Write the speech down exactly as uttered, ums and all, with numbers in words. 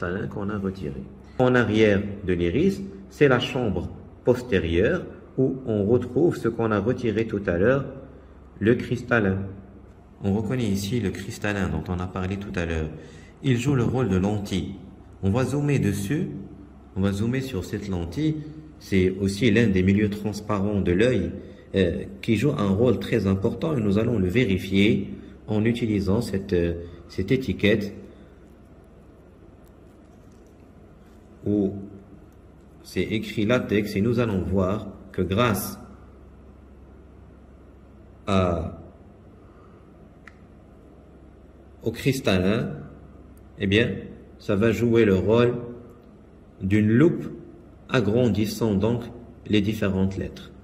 cristallin qu'on a retiré. En arrière de l'iris, c'est la chambre postérieure où on retrouve ce qu'on a retiré tout à l'heure, le cristallin. On reconnaît ici le cristallin dont on a parlé tout à l'heure. Il joue le rôle de lentille. On va zoomer dessus, on va zoomer sur cette lentille. C'est aussi l'un des milieux transparents de l'œil euh, qui joue un rôle très important et nous allons le vérifier en utilisant cette, euh, cette étiquette où c'est écrit latex et nous allons voir que grâce à, au cristallin, eh bien, ça va jouer le rôle d'une loupe agrandissant donc les différentes lettres.